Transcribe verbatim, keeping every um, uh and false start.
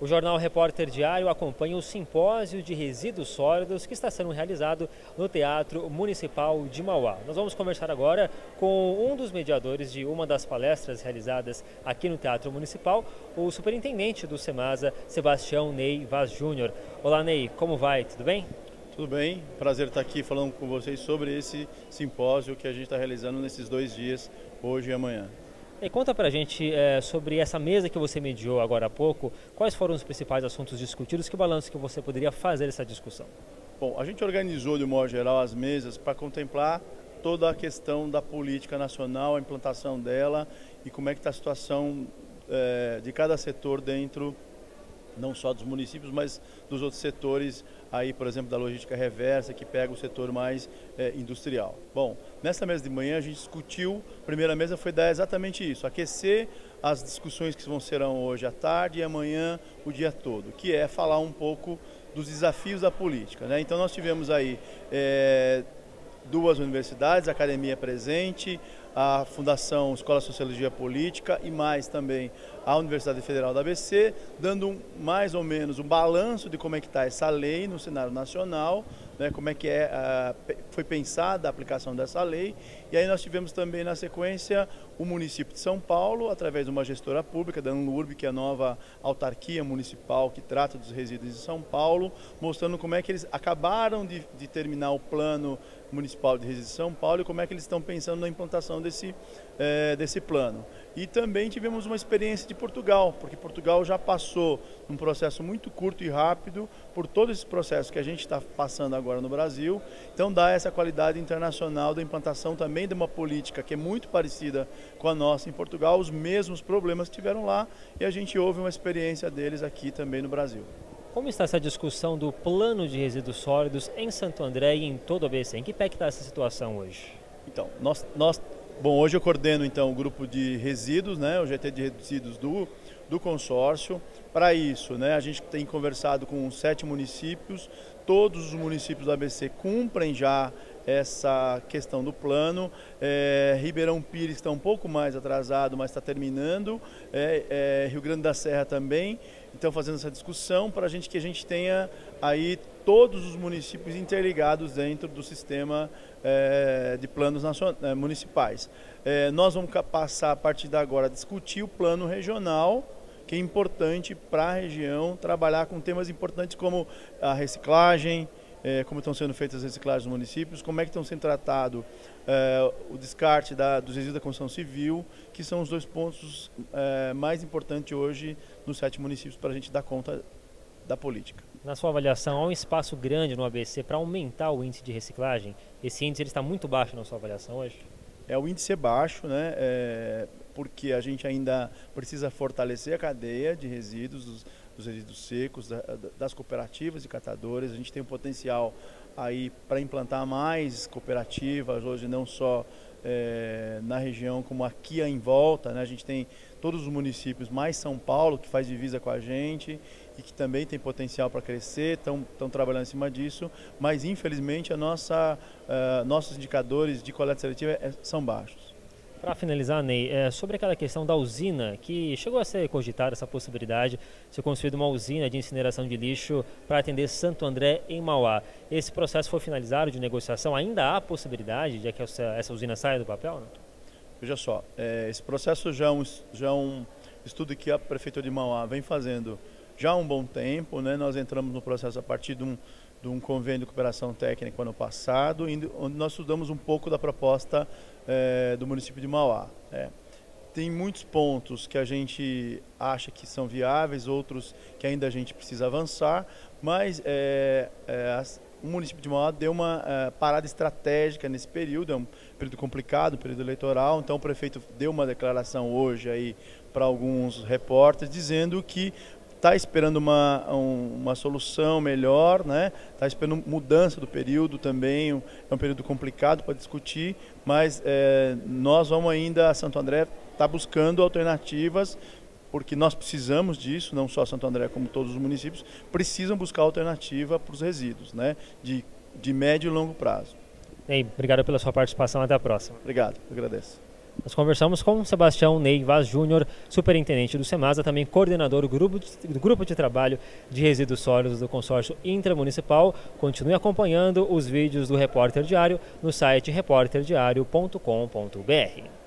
O Jornal Repórter Diário acompanha o simpósio de resíduos sólidos que está sendo realizado no Teatro Municipal de Mauá. Nós vamos conversar agora com um dos mediadores de uma das palestras realizadas aqui no Teatro Municipal, o superintendente do SEMASA, Sebastião Ney Vaz Júnior. Olá, Ney, como vai? Tudo bem? Tudo bem, prazer estar aqui falando com vocês sobre esse simpósio que a gente está realizando nesses dois dias, hoje e amanhã. E conta pra gente é, sobre essa mesa que você mediou agora há pouco, quais foram os principais assuntos discutidos, que balanço que você poderia fazer essa discussão? Bom, a gente organizou de modo geral as mesas para contemplar toda a questão da política nacional, a implantação dela e como é que está a situação é, de cada setor dentro, não só dos municípios, mas dos outros setores, aí, por exemplo, da logística reversa, que pega o setor mais é, industrial. Bom, nessa mesa de manhã a gente discutiu, a primeira mesa foi dar exatamente isso, aquecer as discussões que vão serão hoje à tarde e amanhã o dia todo, que é falar um pouco dos desafios da política, né? Então nós tivemos aí é, duas universidades, a academia presente, a Fundação Escola de Sociologia Política e mais também a Universidade Federal da A B C, dando um, mais ou menos um balanço de como é que está essa lei no cenário nacional, né, como é que é, uh, foi pensada a aplicação dessa lei. E aí nós tivemos também na sequência o município de São Paulo, através de uma gestora pública, da Anlurb, que é a nova autarquia municipal que trata dos resíduos de São Paulo, mostrando como é que eles acabaram de, de terminar o plano municipal de resíduos de São Paulo e como é que eles estão pensando na implantação desse, é, desse plano. E também tivemos uma experiência de Portugal, porque Portugal já passou num processo muito curto e rápido por todo esse processo que a gente está passando agora no Brasil. Então dá essa qualidade internacional da implantação também de uma política que é muito parecida com a nossa em Portugal, os mesmos problemas que tiveram lá e a gente ouve uma experiência deles aqui também no Brasil. Como está essa discussão do plano de resíduos sólidos em Santo André e em todo o A B C? Em que pé que está essa situação hoje? Então, nós, nós, bom, hoje eu coordeno então o grupo de resíduos, né, o G T de resíduos do, do consórcio. Para isso, né, a gente tem conversado com sete municípios, todos os municípios do A B C cumprem já essa questão do plano. é, Ribeirão Pires está um pouco mais atrasado, mas está terminando, é, é, Rio Grande da Serra também. Então, fazendo essa discussão para a gente que a gente tenha aí todos os municípios interligados dentro do sistema é, de planos nacionais, é, municipais. É, nós vamos passar a partir de agora a discutir o plano regional, que é importante para a região trabalhar com temas importantes como a reciclagem, é, como estão sendo feitas as reciclagens nos municípios, como é que estão sendo tratado é, o descarte da, dos resíduos da construção civil, que são os dois pontos é, mais importantes hoje nos sete municípios para a gente dar conta da política. Na sua avaliação, há um espaço grande no A B C para aumentar o índice de reciclagem? Esse índice ele está muito baixo na sua avaliação hoje? É, o índice é baixo, né? É, porque a gente ainda precisa fortalecer a cadeia de resíduos, dos, dos resíduos secos, da, das cooperativas e catadores. A gente tem um potencial aí para implantar mais cooperativas, hoje não só é, na região como aqui em volta, né? A gente tem todos os municípios, mais São Paulo, que faz divisa com a gente e que também tem potencial para crescer, estão trabalhando em cima disso, mas infelizmente a nossa, uh, nossos indicadores de coleta seletiva é, são baixos. Para finalizar, Ney, é, sobre aquela questão da usina, que chegou a ser cogitada essa possibilidade de ser construída uma usina de incineração de lixo para atender Santo André em Mauá. Esse processo foi finalizado de negociação? Ainda há possibilidade de que essa, essa usina saia do papel? Não? Veja só, é, esse processo já é um, já é um estudo que a Prefeitura de Mauá vem fazendo já há um bom tempo, né? Nós entramos no processo a partir de um, de um convênio de cooperação técnica ano passado, onde nós estudamos um pouco da proposta é, do município de Mauá. É. Tem muitos pontos que a gente acha que são viáveis, outros que ainda a gente precisa avançar, mas é, é, o município de Mauá deu uma é, parada estratégica nesse período, é um período complicado, um período eleitoral, então o prefeito deu uma declaração hoje aí para alguns repórteres dizendo que está esperando uma, um, uma solução melhor, né? Está esperando mudança do período também, um, é um período complicado para discutir, mas é, nós vamos ainda, Santo André está buscando alternativas, porque nós precisamos disso, não só Santo André como todos os municípios, precisam buscar alternativa para os resíduos, né? De, de médio e longo prazo. Ei, obrigado pela sua participação, até a próxima. Obrigado, eu agradeço. Nós conversamos com Sebastião Ney Vaz Júnior, superintendente do SEMASA, também coordenador do grupo, de, do grupo de trabalho de resíduos sólidos do consórcio intramunicipal. Continue acompanhando os vídeos do Repórter Diário no site repórter diário ponto com ponto br.